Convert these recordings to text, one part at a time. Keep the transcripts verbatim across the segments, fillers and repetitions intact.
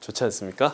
좋지 않습니까?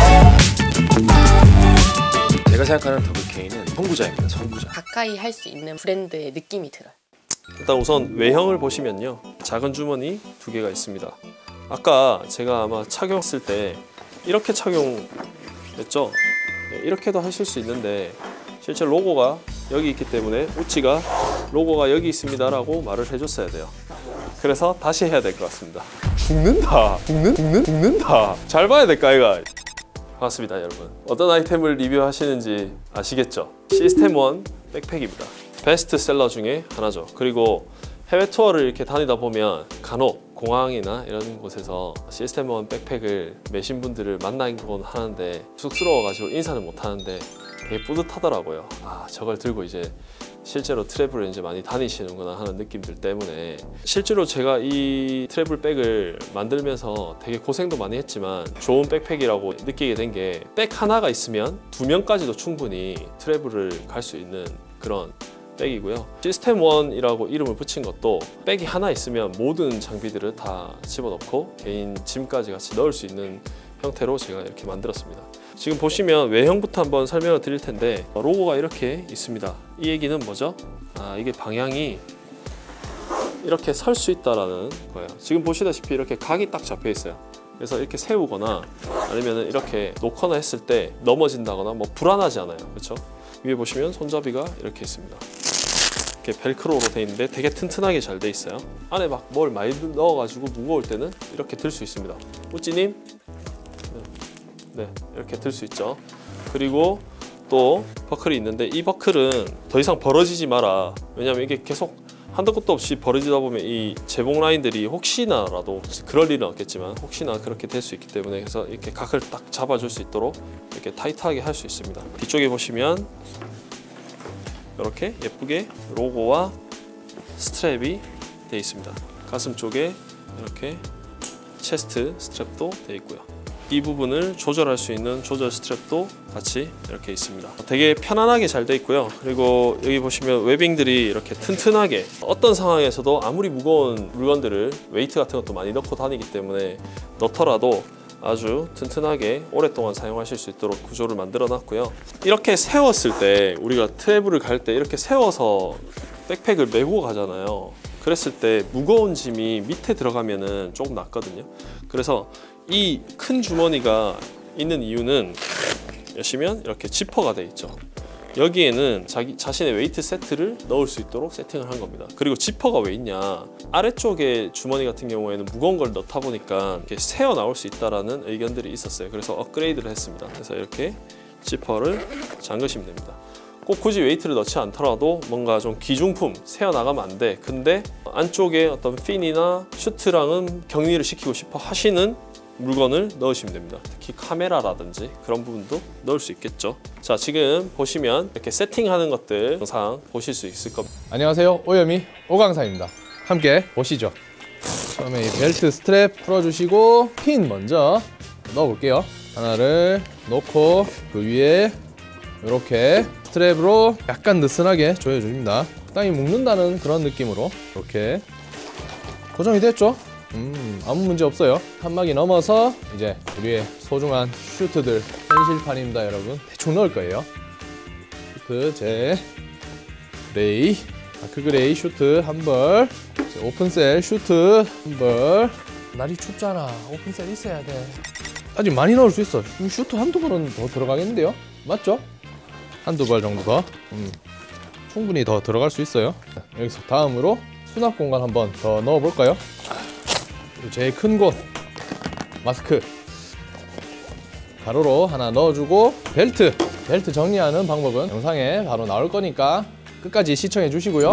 제가 생각하는 더블케이는 선구자입니다. 선구자. 가까이 할 수 있는 브랜드의 느낌이 들어요. 일단 우선 외형을 보시면요, 작은 주머니 두 개가 있습니다. 아까 제가 아마 착용했을 때 이렇게 착용했죠? 이렇게도 하실 수 있는데 실제 로고가 여기 있기 때문에 우치가 로고가 여기 있습니다 라고 말을 해줬어야 돼요. 그래서 다시 해야 될 것 같습니다. 죽는다. 죽는? 죽는? 죽는다. 잘 봐야 될까 이가. 반갑습니다 여러분. 어떤 아이템을 리뷰하시는지 아시겠죠? 시스템원 백팩입니다. 베스트셀러 중에 하나죠. 그리고 해외 투어를 이렇게 다니다 보면 간혹 공항이나 이런 곳에서 시스템원 백팩을 매신 분들을 만나긴 하는데 쑥스러워가지고 인사는 못 하는데 되게 뿌듯하더라고요. 아, 저걸 들고 이제 실제로 트래블을 이제 많이 다니시는구나 하는 느낌들 때문에 실제로 제가 이 트래블 백을 만들면서 되게 고생도 많이 했지만 좋은 백팩이라고 느끼게 된 게 백 하나가 있으면 두 명까지도 충분히 트래블을 갈 수 있는 그런 백이고요. 시스템원이라고 이름을 붙인 것도 백이 하나 있으면 모든 장비들을 다 집어넣고 개인 짐까지 같이 넣을 수 있는 형태로 제가 이렇게 만들었습니다. 지금 보시면 외형부터 한번 설명을 드릴 텐데 로고가 이렇게 있습니다. 이 얘기는 뭐죠? 아, 이게 방향이 이렇게 설 수 있다라는 거예요. 지금 보시다시피 이렇게 각이 딱 잡혀 있어요. 그래서 이렇게 세우거나 아니면 이렇게 놓거나 했을 때 넘어진다거나 뭐 불안하지 않아요. 그렇죠? 위에 보시면 손잡이가 이렇게 있습니다. 이렇게 벨크로로 돼 있는데 되게 튼튼하게 잘 돼 있어요. 안에 막 뭘 많이 넣어가지고 무거울 때는 이렇게 들 수 있습니다. 우찌님, 네, 이렇게 들 수 있죠. 그리고 또 버클이 있는데 이 버클은 더 이상 벌어지지 마라. 왜냐면 이게 계속 한도 끝도 없이 벌어지다 보면 이 제복 라인들이 혹시나라도, 그럴 일은 없겠지만 혹시나 그렇게 될 수 있기 때문에 그래서 이렇게 각을 딱 잡아줄 수 있도록 이렇게 타이트하게 할 수 있습니다. 뒤쪽에 보시면 이렇게 예쁘게 로고와 스트랩이 되어 있습니다. 가슴 쪽에 이렇게 체스트 스트랩도 되어 있고요. 이 부분을 조절할 수 있는 조절 스트랩도 같이 이렇게 있습니다. 되게 편안하게 잘 되어 있고요. 그리고 여기 보시면 웨빙들이 이렇게 튼튼하게 어떤 상황에서도 아무리 무거운 물건들을 웨이트 같은 것도 많이 넣고 다니기 때문에 넣더라도 아주 튼튼하게 오랫동안 사용하실 수 있도록 구조를 만들어 놨고요. 이렇게 세웠을 때 우리가 트래블을 갈 때 이렇게 세워서 백팩을 메고 가잖아요. 그랬을 때 무거운 짐이 밑에 들어가면은 조금 낫거든요. 그래서 이 큰 주머니가 있는 이유는 여시면 이렇게 지퍼가 돼 있죠. 여기에는 자기 자신의 웨이트 세트를 넣을 수 있도록 세팅을 한 겁니다. 그리고 지퍼가 왜 있냐, 아래쪽에 주머니 같은 경우에는 무거운 걸 넣다 보니까 이렇게 새어 나올 수 있다라는 의견들이 있었어요. 그래서 업그레이드를 했습니다. 그래서 이렇게 지퍼를 잠그시면 됩니다. 꼭 굳이 웨이트를 넣지 않더라도 뭔가 좀 기중품 새어 나가면 안 돼. 근데 안쪽에 어떤 핀이나 슈트랑은 격리를 시키고 싶어 하시는 물건을 넣으시면 됩니다. 특히 카메라라든지 그런 부분도 넣을 수 있겠죠. 자, 지금 보시면 이렇게 세팅하는 것들 영상 보실 수 있을 겁니다. 안녕하세요, 오여미 오강사입니다. 함께 보시죠. 처음에 이 벨트 스트랩 풀어주시고 핀 먼저 넣어볼게요. 하나를 놓고 그 위에 이렇게 스트랩으로 약간 느슨하게 조여줍니다. 땅이 묶는다는 그런 느낌으로 이렇게 고정이 됐죠? 음, 아무 문제 없어요. 칸막이 넘어서 이제 우리의 소중한 슈트들 현실판입니다. 여러분 대충 넣을 거예요. 슈트 제 그레이 다크 그레이 슈트 한벌, 오픈셀 슈트 한벌. 날이 춥잖아. 오픈셀 있어야 돼. 아직 많이 넣을 수 있어. 슈트 한두 벌은 더 들어가겠는데요? 맞죠? 한두 벌 정도 더 음, 충분히 더 들어갈 수 있어요. 여기서 다음으로 수납 공간 한번 더 넣어 볼까요? 제일 큰 곳 마스크 가로로 하나 넣어주고, 벨트 벨트 정리하는 방법은 영상에 바로 나올 거니까 끝까지 시청해 주시고요.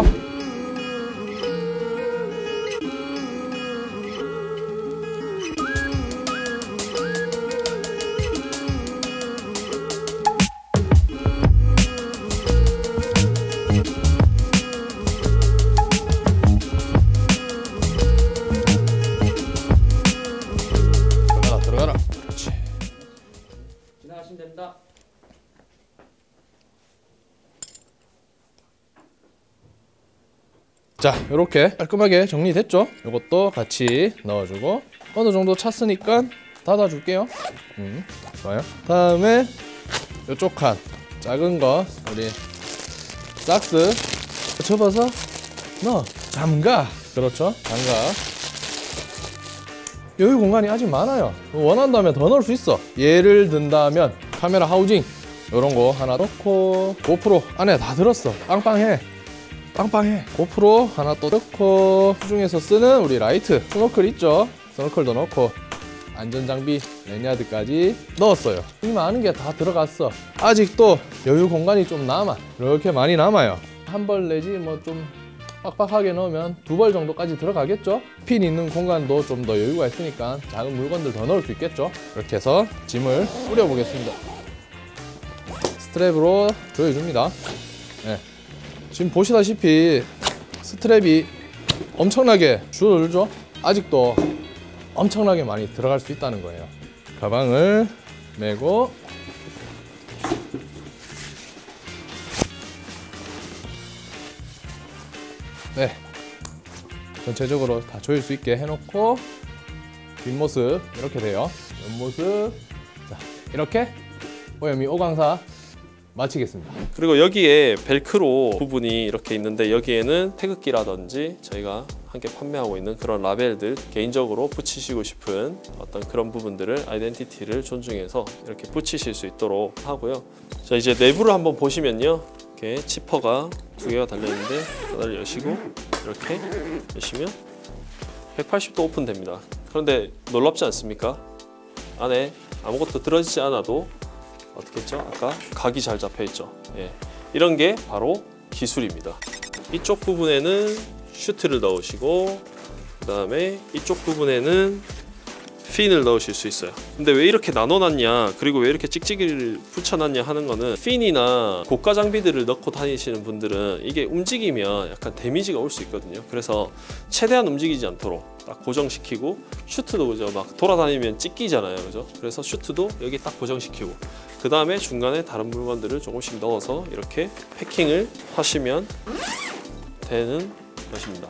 지나가시면 됩니다. 자, 이렇게 깔끔하게 정리됐죠? 이것도 같이 넣어주고, 어느 정도 찼으니까 닫아줄게요. 음, 좋아요. 다음에 이쪽 칸 작은 거 우리 삭스 접어서 넣어. 잠가. 그렇죠. 잠가. 여기 공간이 아직 많아요. 원한다면 더 넣을 수 있어. 예를 든다면 카메라 하우징 이런 거 하나 넣고, 고프로 안에 다 들었어. 빵빵해. 빵빵해. 고프로 하나 또 넣고, 수중에서 쓰는 우리 라이트 스노클 있죠. 스노클도 넣고, 안전장비 레니아드까지 넣었어요. 이 많은 게 다 들어갔어. 아직도 여유 공간이 좀 남아. 이렇게 많이 남아요. 한 벌 내지 뭐 좀 빡빡하게 넣으면 두 벌 정도까지 들어가겠죠. 핀 있는 공간도 좀 더 여유가 있으니까 작은 물건들 더 넣을 수 있겠죠. 이렇게 해서 짐을 뿌려 보겠습니다. 스트랩으로 조여줍니다. 네. 지금 보시다시피 스트랩이 엄청나게 줄어들죠. 아직도 엄청나게 많이 들어갈 수 있다는 거예요. 가방을 메고 네, 전체적으로 다 조일 수 있게 해놓고 뒷모습 이렇게 돼요. 옆모습 자 이렇게 오엠이 오강사 마치겠습니다. 그리고 여기에 벨크로 부분이 이렇게 있는데 여기에는 태극기라든지 저희가 함께 판매하고 있는 그런 라벨들 개인적으로 붙이시고 싶은 어떤 그런 부분들을 아이덴티티를 존중해서 이렇게 붙이실 수 있도록 하고요. 자 이제 내부를 한번 보시면요. 이렇게 지퍼가 두 개가 달려 있는데 하나를 여시고 이렇게 여시면 백팔십 도 오픈됩니다. 그런데 놀랍지 않습니까? 안에 아무것도 들어있지 않아도 어떻게 했죠? 아까 각이 잘 잡혀 있죠. 예. 이런 게 바로 기술입니다. 이쪽 부분에는 슈트를 넣으시고 그 다음에 이쪽 부분에는 핀을 넣으실 수 있어요. 근데 왜 이렇게 나눠놨냐, 그리고 왜 이렇게 찍찍이를 붙여놨냐 하는 거는 핀이나 고가 장비들을 넣고 다니시는 분들은 이게 움직이면 약간 데미지가 올 수 있거든요. 그래서 최대한 움직이지 않도록 딱 고정시키고, 슈트도 그죠, 막 돌아다니면 찢기잖아요, 그죠? 그래서 슈트도 여기 딱 고정시키고, 그 다음에 중간에 다른 물건들을 조금씩 넣어서 이렇게 패킹을 하시면 되는 것입니다.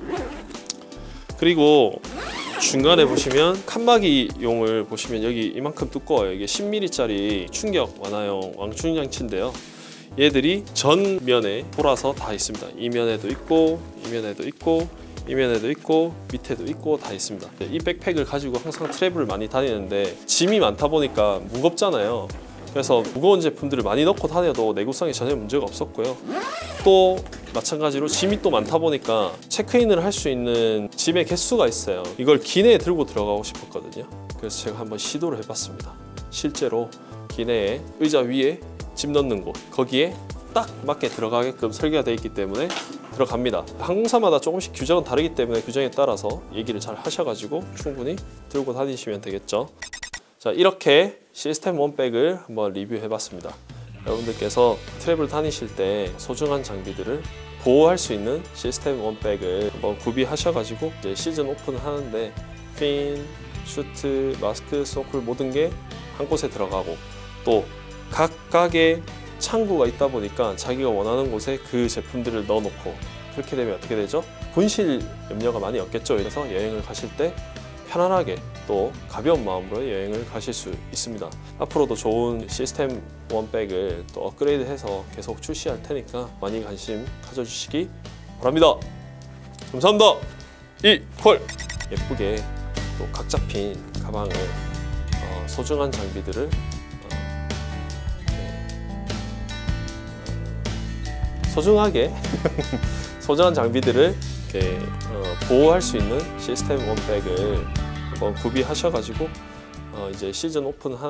그리고 중간에 보시면 칸막이용을 보시면 여기 이만큼 두꺼워요. 이게 십 밀리미터짜리 충격 완화용 왕충 장치인데요. 얘들이 전면에 돌아서 다 있습니다. 이 면에도 있고, 이 면에도 있고, 이 면에도 있고, 밑에도 있고 다 있습니다. 이 백팩을 가지고 항상 트래블을 많이 다니는데 짐이 많다 보니까 무겁잖아요. 그래서 무거운 제품들을 많이 넣고 다녀도 내구성에 전혀 문제가 없었고요. 또 마찬가지로 짐이 또 많다 보니까 체크인을 할 수 있는 짐의 개수가 있어요. 이걸 기내에 들고 들어가고 싶었거든요. 그래서 제가 한번 시도를 해봤습니다. 실제로 기내에 의자 위에 짐 넣는 곳, 거기에 딱 맞게 들어가게끔 설계가 되어 있기 때문에 들어갑니다. 항공사마다 조금씩 규정은 다르기 때문에 규정에 따라서 얘기를 잘 하셔가지고 충분히 들고 다니시면 되겠죠. 자, 이렇게 시스템 원백을 한번 리뷰해봤습니다. 여러분들께서 트래블 다니실 때 소중한 장비들을 보호할 수 있는 시스템 원백을 한번 구비하셔가지고 이제 시즌 오픈을 하는데 핀, 슈트, 마스크, 스노클 모든 게 한 곳에 들어가고, 또 각각의 창구가 있다 보니까 자기가 원하는 곳에 그 제품들을 넣어놓고, 그렇게 되면 어떻게 되죠? 분실 염려가 많이 없겠죠. 그래서 여행을 가실 때 편안하게 또 가벼운 마음으로 여행을 가실 수 있습니다. 앞으로도 좋은 시스템 원백을 또 업그레이드해서 계속 출시할 테니까 많이 관심 가져주시기 바랍니다. 감사합니다. 이퀄 예쁘게 또 각 잡힌 가방을 어, 소중한 장비들을 어, 네. 소중하게 소중한 장비들을 이렇게 어, 보호할 수 있는 시스템 원백을 한번 구비하셔가지고 어, 이제 시즌 오픈 한